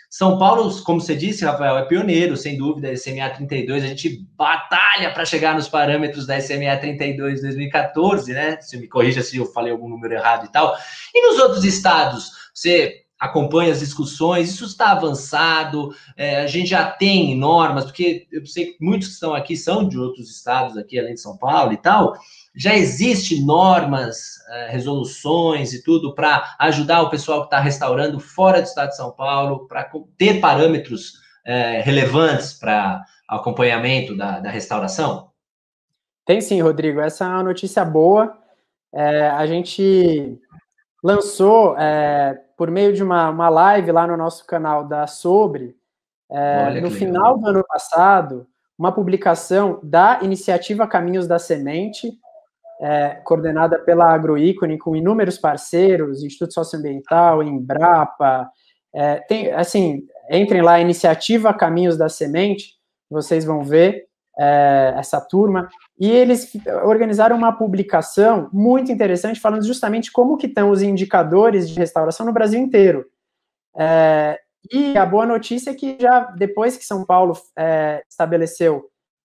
São Paulo, como você disse, Rafael, é pioneiro, sem dúvida, SMA 32, a gente batalha para chegar nos parâmetros da SMA 32 de 2014, né? Você me corrija se eu falei algum número errado e tal. E nos outros estados, você acompanha as discussões, isso está avançado, a gente já tem normas, porque eu sei que muitos que estão aqui são de outros estados, aqui além de São Paulo e tal, já existe normas, resoluções e tudo para ajudar o pessoal que está restaurando fora do estado de São Paulo, para ter parâmetros relevantes para acompanhamento da restauração? Tem sim, Rodrigo. Essa é uma notícia boa. A gente lançou, por meio de uma live lá no nosso canal da Sobre, no final do ano passado, uma publicação da iniciativa Caminhos da Semente, coordenada pela Agroícone, com inúmeros parceiros, Instituto Socioambiental, Embrapa, entrem lá, Iniciativa Caminhos da Semente, vocês vão ver essa turma, e eles organizaram uma publicação muito interessante, falando justamente como que estão os indicadores de restauração no Brasil inteiro. E a boa notícia é que já depois que São Paulo estabeleceu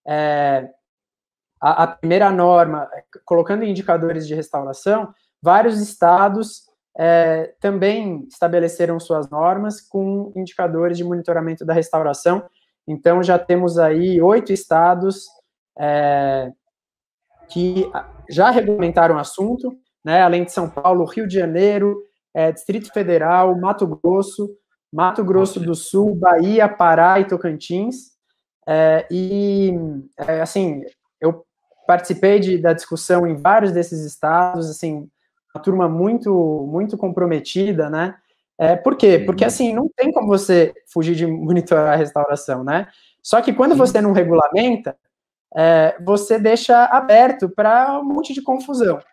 a primeira norma, colocando indicadores de restauração, vários estados também estabeleceram suas normas com indicadores de monitoramento da restauração. Então, já temos aí 8 estados que já regulamentaram o assunto, né, além de São Paulo, Rio de Janeiro, Distrito Federal, Mato Grosso do Sul, Bahia, Pará e Tocantins. Assim, eu participei da discussão em vários desses estados, assim, uma turma muito, muito comprometida, né? Por quê? Porque, assim, não tem como você fugir de monitorar a restauração, né? Só que quando você não regulamenta, você deixa aberto para um monte de confusão.